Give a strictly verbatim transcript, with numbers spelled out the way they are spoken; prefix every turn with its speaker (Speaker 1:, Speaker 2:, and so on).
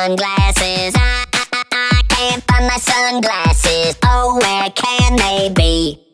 Speaker 1: sunglasses. I, I, I can't find my sunglasses. Oh, where can they be?